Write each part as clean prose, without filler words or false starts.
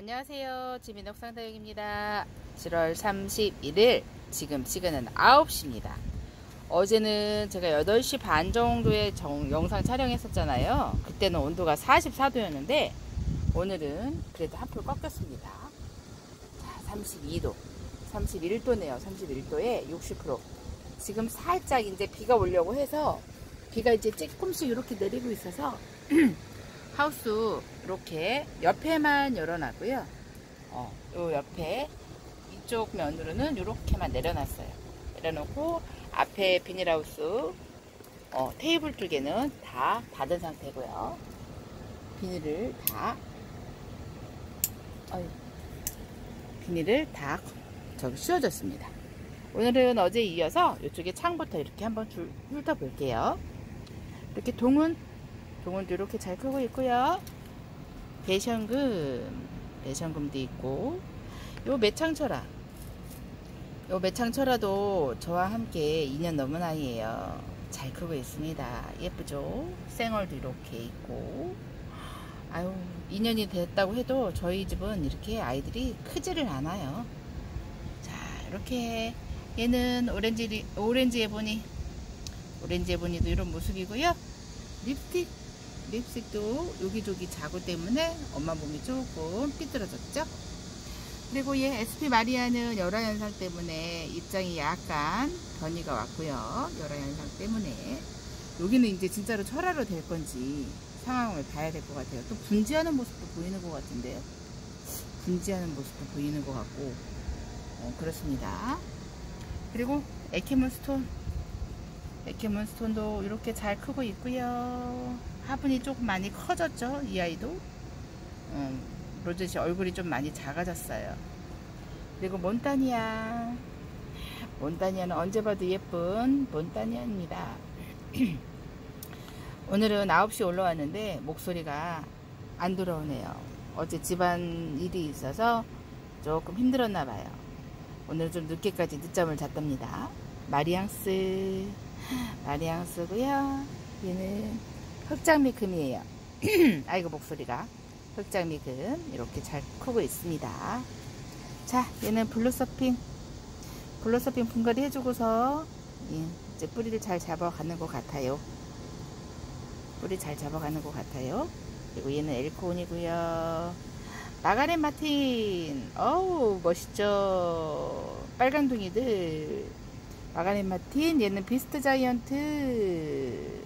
안녕하세요. 지민옥 상다육입니다. 7월 31일 지금 시간은 9시입니다. 어제는 제가 8시 반 정도에 영상 촬영했었잖아요. 그때는 온도가 44도였는데 오늘은 그래도 한풀 꺾였습니다. 자, 32도 31도네요. 31도에 60%. 지금 살짝 이제 비가 오려고 해서 비가 이제 조금씩 이렇게 내리고 있어서 하우스 이렇게 옆에만 열어놨고요. 요 옆에 이쪽 면으로는 이렇게만 내려놨어요. 내려놓고 앞에 비닐하우스 테이블 두 개는 다 닫은 상태고요. 비닐을 다 저기 씌워졌습니다. 오늘은 어제 이어서 이쪽에 창부터 이렇게 한번 훑어볼게요. 이렇게 동은도 이렇게 잘 크고 있고요. 배션금도 있고, 요 매창철화도 저와 함께 2년 넘은 아이예요. 잘 크고 있습니다. 예쁘죠? 생얼도 이렇게 있고, 2년이 됐다고 해도 저희 집은 이렇게 아이들이 크지를 않아요. 자, 이렇게 얘는 오렌지 에보니도 이런 모습이고요. 립스틱도 여기저기 자구 때문에 엄마 몸이 조금 삐뚤어졌죠. 그리고 얘 SP 마리아는 열화 현상 때문에 입장이 약간 변이가 왔고요. 열화 현상 때문에 여기는 이제 진짜로 철화로 될 건지 상황을 봐야 될 것 같아요. 또 분지하는 모습도 보이는 것 같은데요. 분지하는 모습도 보이는 것 같고 그렇습니다. 그리고 에케몬스톤도 이렇게 잘 크고 있고요. 화분이 조금 많이 커졌죠. 이 아이도 로젯이 얼굴이 좀 많이 작아졌어요. 그리고 몬타니아는 언제 봐도 예쁜 몬타니아입니다. 오늘은 9시 올라왔는데 목소리가 안 들어오네요. 어제 집안 일이 있어서 조금 힘들었나 봐요. 오늘 좀 늦잠을 잤답니다. 마리앙스고요. 얘는 흑장미금이에요. 아이고 목소리가. 흑장미금 이렇게 잘 크고 있습니다. 자, 얘는 블루서핑 분갈이 해주고서 이제 뿌리를 잘 잡아가는 것 같아요. 그리고 얘는 엘코온이고요. 마가렛 마틴, 어우 멋있죠. 빨간둥이들. 마가렛 마틴, 얘는 비스트 자이언트.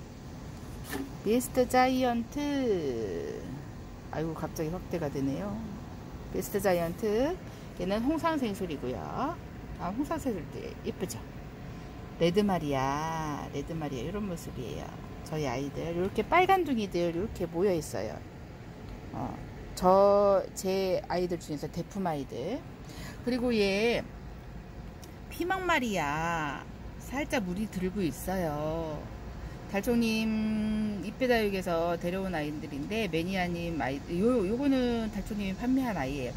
아이고 갑자기 확대가 되네요. 비스트 자이언트. 얘는 홍상생술이고요. 홍상생술도 예쁘죠. 레드마리아 이런 모습이에요. 저희 아이들 이렇게 빨간둥이들 이렇게 모여 있어요. 제 아이들 중에서 대품 아이들. 그리고 얘 피망마리아 살짝 물이 들고 있어요. 달총님 잎배다육에서 데려온 아이들인데 매니아님 아이들, 요거는 달총님이 판매한 아이예요.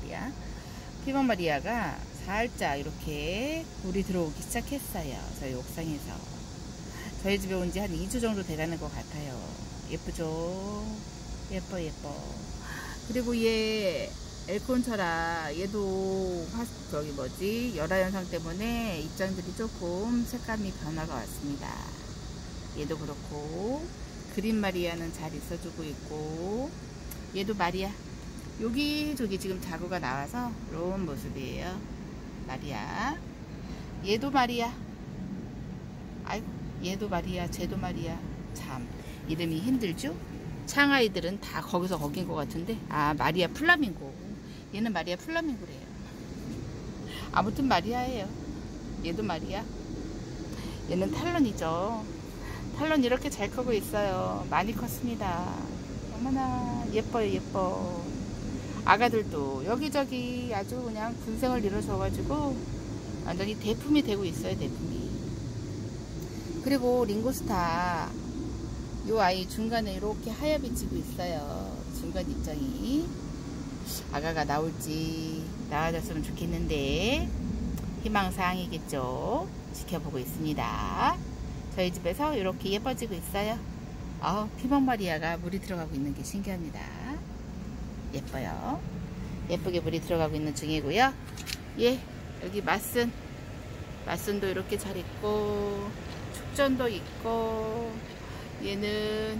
피망마리아가 살짝 이렇게 물이 들어오기 시작했어요. 저희 옥상에서. 저희 집에 온 지 한 2주 정도 돼가는 것 같아요. 예쁘죠? 예뻐. 그리고 얘 엘콘철화, 얘도 열화 현상 때문에 입장들이 조금 색감이 변화가 왔습니다. 얘도 그렇고, 그린 마리아는 잘 있어주고 있고, 얘도 마리아. 여기저기 지금 자구가 나와서 이런 모습이에요. 마리아. 얘도 마리아. 아이고, 얘도 마리아, 쟤도 마리아. 참 이름이 힘들죠? 창아이들은 다 거기서 거긴 것 같은데, 마리아 플라밍고. 얘는 마리아 플라밍고래요. 아무튼 마리아예요. 얘도 마리아. 얘는 탈론이죠. 탈론 이렇게 잘 크고 있어요. 많이 컸습니다. 어머나 예뻐요. 아가들도 여기저기 아주 그냥 군생을 이뤄줘가지고 완전히 대품이 되고 있어요. 대품이. 그리고 링고스타, 요 아이 중간에 이렇게 하얗게 지고 있어요. 중간 입장이. 아가가 나와줬으면 좋겠는데 희망사항이겠죠. 지켜보고 있습니다. 저희 집에서 이렇게 예뻐지고 있어요. 피망마리아가 물이 들어가고 있는 게 신기합니다. 예뻐요. 예쁘게 물이 들어가고 있는 중이고요. 예, 여기 맛순도 이렇게 잘 있고, 축전도 있고, 얘는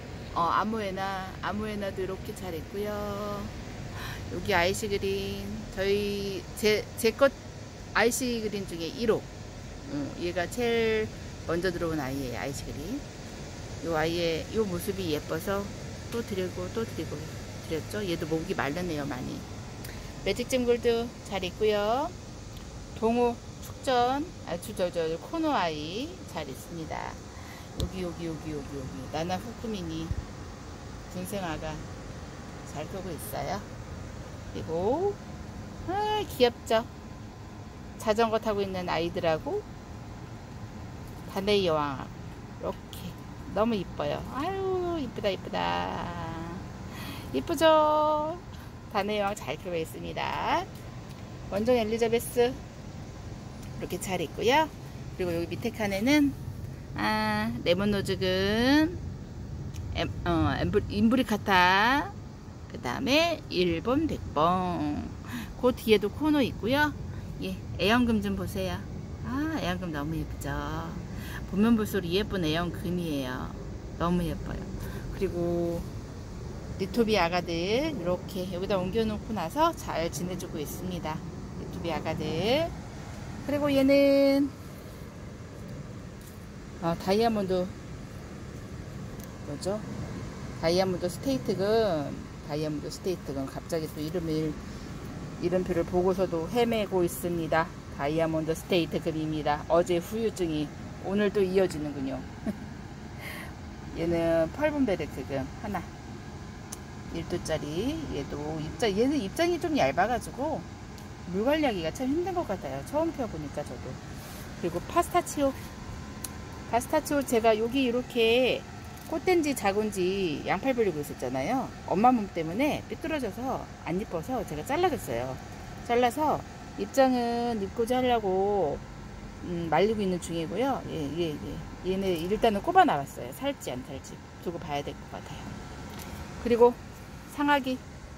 아무에나도 이렇게 잘 있고요. 여기 아이시그린, 제 것 아이시그린 중에 1호. 얘가 제일 먼저 들어온 아이예요. 아이시그린. 요 아이의 요 모습이 예뻐서 또 드리고 드렸죠. 얘도 목이 마르네요, 많이. 매직잼 골드 잘 있고요. 동호 축전, 코노 아이 잘 있습니다. 여기 나나 후쿠미니 군생아가 잘 크고 있어요. 그리고 귀엽죠. 자전거 타고 있는 아이들하고 다네이 여왕 이렇게 너무 이뻐요. 아유 이쁘다. 이쁘죠. 다네이 여왕 잘 크고 있습니다. 원종 엘리자베스 이렇게 잘 있고요. 그리고 여기 밑에 칸에는 레몬노즈근, 인브리카타, 그 다음에 일본 백봉. 그 뒤에도 코너 있고요. 예, 애연금 좀 보세요. 애연금 너무 예쁘죠. 보면 볼수록 예쁜 애연금이에요. 너무 예뻐요. 그리고 리토비 아가들 이렇게 여기다 옮겨놓고 나서 잘 지내주고 있습니다. 리토비 아가들. 그리고 얘는 다이아몬드 뭐죠? 다이아몬드 스테이트금 갑자기 또 이름표를 보고서도 헤매고 있습니다. 다이아몬드 스테이트금입니다. 어제 후유증이 오늘 또 이어지는군요. 얘는 펄분베르크금 하나 1도짜리. 얘는 입장이 좀 얇아가지고 물 관리하기가 참 힘든 것 같아요. 처음 펴보니까 저도. 그리고 파스타치오 제가 여기 이렇게 꽃된지 작은지 양팔 벌리고 있었잖아요. 엄마 몸 때문에 삐뚤어져서 안 이뻐서 제가 잘라줬어요. 잘라서 입장은 입고자 하려고 말리고 있는 중이고요. 얘네 일단은 꼽아 나왔어요. 살지 안 살지 두고 봐야 될 것 같아요. 그리고 상하기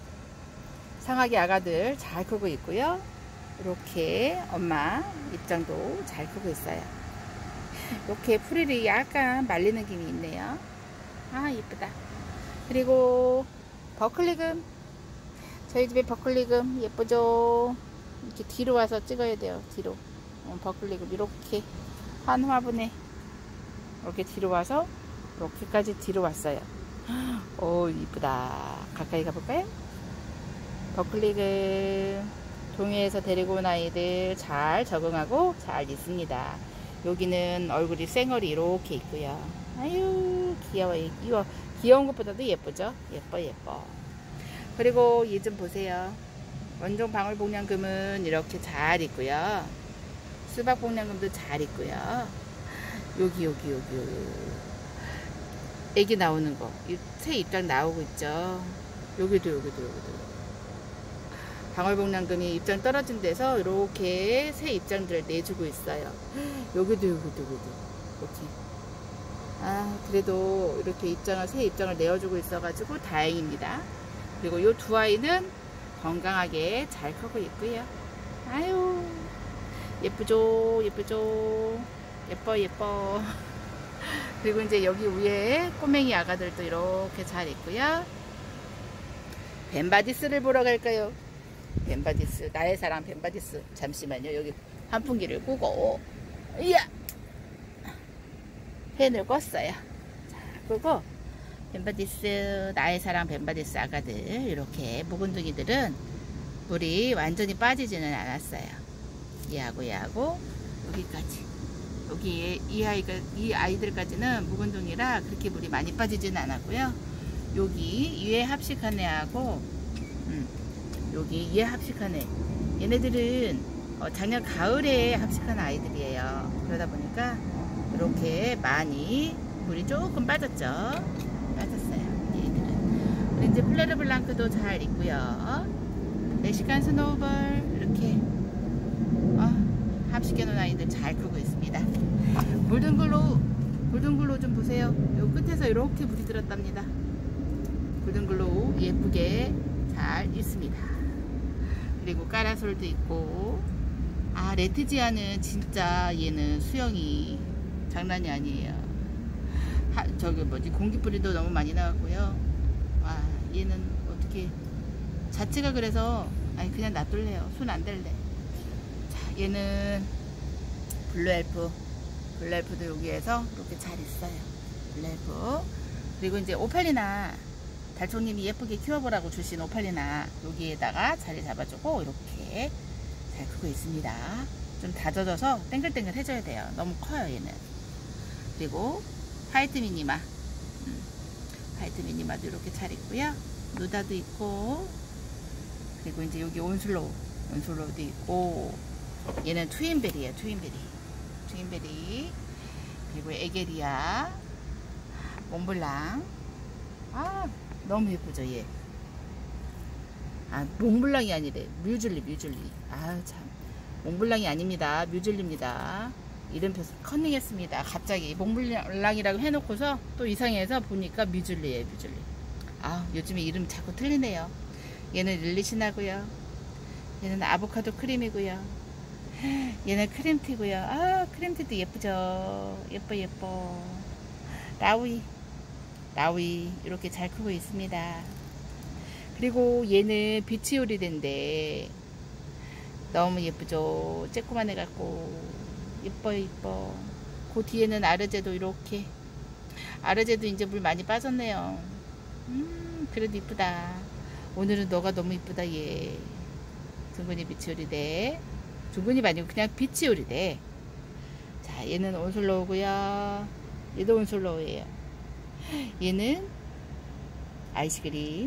아가들 잘 크고 있고요. 이렇게 엄마 입장도 잘 크고 있어요. 이렇게 풀이 약간 말리는 김이 있네요. 이쁘다. 그리고 버클리금, 저희 집에 버클리금 예쁘죠. 이렇게 뒤로 와서 찍어야 돼요. 뒤로. 버클리금 이렇게 한 화분에 이렇게 뒤로 와서 이렇게까지 뒤로 왔어요. 오 이쁘다. 가까이 가볼까요? 버클리금 동해에서 데리고 온 아이들 잘 적응하고 잘 있습니다. 여기는 얼굴이 쌩얼이 이렇게 있고요. 아유 귀여워요. 귀여운 것보다도 예쁘죠? 예뻐. 그리고 얘 좀 보세요. 원종 방울복냥금은 이렇게 잘 있고요. 수박복냥금도 잘 있고요. 여기 애기 나오는 거, 새 입장 나오고 있죠. 여기도 방울복냥금이 입장 떨어진 데서 이렇게 새 입장들을 내주고 있어요. 여기도 이렇게. 그래도 이렇게 새 입장을 내어주고 있어가지고 다행입니다. 그리고 이 두 아이는 건강하게 잘 크고 있고요. 아유 예쁘죠. 예뻐. 그리고 이제 여기 위에 꼬맹이 아가들도 이렇게 잘 있고요. 벤바디스를 보러 갈까요? 벤바디스, 나의 사랑 벤바디스. 잠시만요. 여기 환풍기를 끄고, 이야! 팬을 껐어요. 자, 끄고, 벤바디스, 나의 사랑 벤바디스 아가들, 이렇게 묵은둥이들은 물이 완전히 빠지지는 않았어요. 얘하고, 여기까지. 여기 이 아이들까지는 묵은둥이라 그렇게 물이 많이 빠지지는 않았고요. 여기 위에 합식한 애하고, 여기 위에 합식한 애. 얘네들은 작년 가을에 합식한 아이들이에요. 그러다 보니까 이렇게 많이 물이 조금 빠졌어요. 얘들은. 그리고 이제 플레르블랑크도 잘 있고요. 멕시칸 스노우볼 이렇게 합식해 놓은 아이들 잘 크고 있습니다. 골든글로우 좀 보세요. 요 끝에서 이렇게 물이 들었답니다. 골든글로우 예쁘게 잘 있습니다. 그리고 까라솔도 있고. 아, 레티지아는 진짜 얘는 수영이 장난이 아니에요. 저기 뭐지, 공기뿌리도 너무 많이 나왔고요. 와, 얘는 어떻게 자체가 그래서 아니 그냥 놔둘래요. 손 안 댈래. 자, 얘는 블루엘프. 블루엘프도 여기에서 이렇게 잘 있어요. 블루엘프. 그리고 이제 오팔리나, 달총님이 예쁘게 키워보라고 주신 오팔리나 여기에다가 자리 잡아주고 이렇게 잘 크고 있습니다. 좀 다져져서 땡글땡글 해줘야 돼요. 너무 커요 얘는. 그리고 화이트 미니마, 화이트 미니마도 이렇게 잘 있고요. 누다도 있고, 그리고 이제 여기 온슬로우도 있고, 얘는 트윈베리예요. 트윈베리. 그리고 에게리아, 몽블랑. 아, 너무 예쁘죠 얘. 아, 몽블랑이 아니래. 뮤즐리. 아, 참. 몽블랑이 아닙니다. 뮤즐리입니다. 이름표 컨닝했습니다. 갑자기 몽블랑이라고 해놓고서 또 이상해서 보니까 뮤즐리예요. 아, 요즘에 이름 자꾸 틀리네요. 얘는 릴리시나고요. 얘는 아보카도 크림이고요. 얘는 크림티고요. 아, 크림티도 예쁘죠. 예뻐. 라위 이렇게 잘 크고 있습니다. 그리고 얘는 비치오리덴데 너무 예쁘죠. 쬐꼬만 해갖고 예뻐. 그 뒤에는 아르제도 이렇게. 아르제도 이제 물 많이 빠졌네요. 그래도 이쁘다. 오늘은 너가 너무 이쁘다 얘. 둥근이 비치오리데. 둥근이 아니고 그냥 비치오리데. 자, 얘는 온슬로우고요. 얘도 온슬로우예요. 얘는 아이시그린.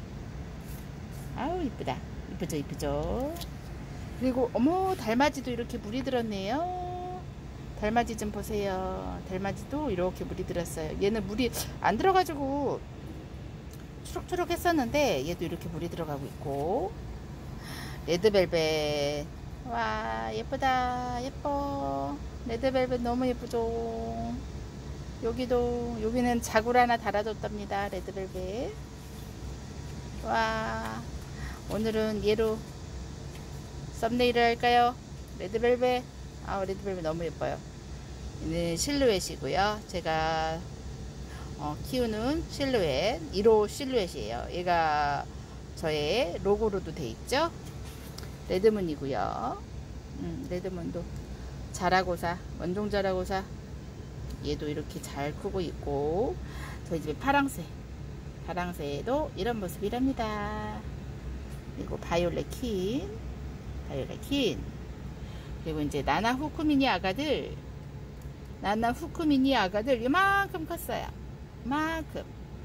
아우 이쁘다. 이쁘죠. 그리고 어머, 달맞이도 이렇게 물이 들었네요. 달맞이 좀 보세요. 달맞이도 이렇게 물이 들었어요. 얘는 물이 안 들어가지고 초록초록 했었는데 얘도 이렇게 물이 들어가고 있고. 레드벨벳. 와, 예쁘다. 예뻐. 레드벨벳 너무 예쁘죠. 여기는 자굴 하나 달아줬답니다. 레드벨벳. 와, 오늘은 얘로 썸네일을 할까요? 레드벨벳. 아, 레드벨벳 너무 예뻐요. 얘는 실루엣이고요. 제가 키우는 실루엣 1호 실루엣이에요. 얘가 저의 로고로도 돼 있죠. 레드문이고요. 레드문도 자라고사, 원종 자라고사. 얘도 이렇게 잘 크고 있고, 저희 집에 파랑새도 이런 모습이랍니다. 그리고 바이올렛 킨. 그리고 이제 나나 후쿠미니 아가들 이만큼 컸어요. 이만큼.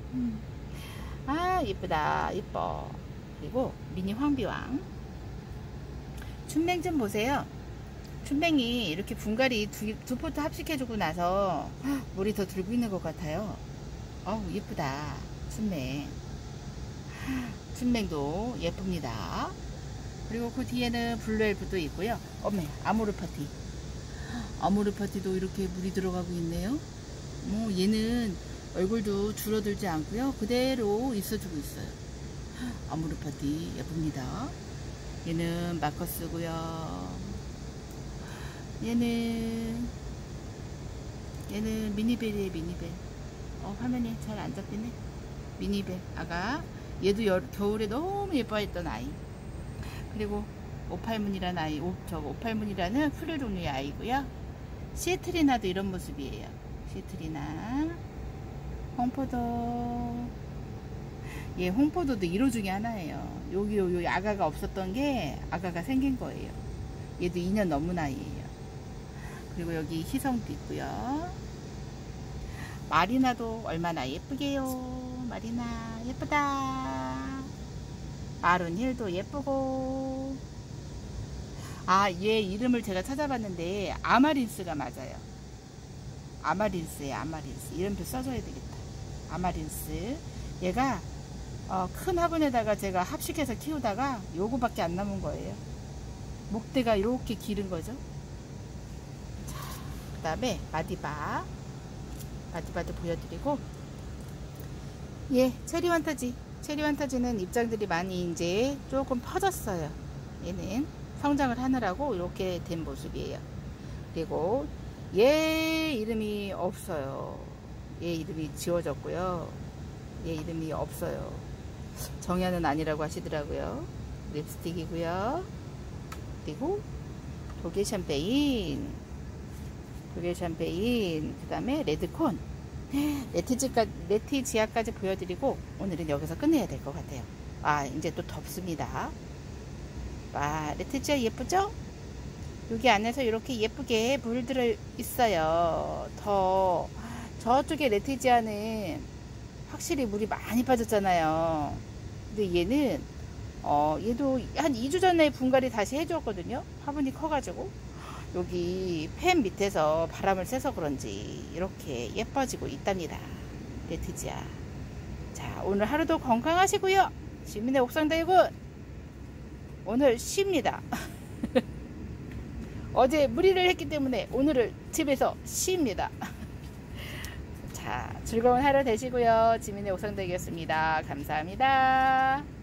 아, 예쁘다. 예뻐. 그리고 미니 황비왕. 춘뱅 좀 보세요. 춘뱅이 이렇게 분갈이 두 포트 합식해주고 나서 물이 더 들고 있는 것 같아요. 어우, 예쁘다. 춘뱅도 예쁩니다. 그리고 그 뒤에는 블루엘프도 있고요. 어메, 아모르파티도 이렇게 물이 들어가고 있네요. 얘는 얼굴도 줄어들지 않고요. 그대로 있어주고 있어요. 아모르파티 예쁩니다. 얘는 마커스고요. 얘는 미니벨이에요. 미니벨. 화면이 잘 안 잡히네. 미니벨 아가. 얘도 겨울에 너무 예뻐했던 아이. 그리고 오팔문이라는 아이. 오팔문이라는 풀 종류의 아이고요. 시에트리나도 이런 모습이에요. 시에트리나. 홍포도. 얘 홍포도도 1호 중에 하나예요. 여기 아가가 없었던 게 아가가 생긴 거예요. 얘도 2년 넘은 아이예요. 그리고 여기 희성도 있고요. 마리나도 얼마나 예쁘게요. 마리나 예쁘다. 마룬힐도 예쁘고. 아, 얘 이름을 제가 찾아봤는데 아마린스가 맞아요. 아마린스예요. 아마린스. 이름표 써줘야 되겠다. 아마린스. 얘가 큰 화분에다가 제가 합식해서 키우다가 요거밖에 안 남은 거예요. 목대가 이렇게 기른 거죠. 자, 그 다음에 마디바도 보여드리고, 예, 체리완타지는 입장들이 많이 이제 조금 퍼졌어요. 얘는 성장을 하느라고 이렇게 된 모습이에요. 그리고 얘 이름이 없어요. 얘 이름이 지워졌고요. 얘 이름이 없어요. 정연은 아니라고 하시더라고요. 립스틱이고요. 그리고 독일 샴페인, 그 다음에 레드콘, 레티지아까지 보여드리고 오늘은 여기서 끝내야 될 것 같아요. 아, 이제 또 덥습니다. 와, 레티지아 예쁘죠? 여기 안에서 이렇게 예쁘게 물들어 있어요. 저쪽에 레티지아는 확실히 물이 많이 빠졌잖아요. 근데 얘는 얘도 한 2주 전에 분갈이 다시 해주었거든요. 화분이 커가지고 여기 팬 밑에서 바람을 쐬서 그런지 이렇게 예뻐지고 있답니다. 레티지아. 자, 오늘 하루도 건강하시고요. 지민의 옥상대육은 오늘 쉽니다. 어제 무리를 했기 때문에 오늘을 집에서 쉽니다. 자, 즐거운 하루 되시고요. 지민의 옥상대육이었습니다. 감사합니다.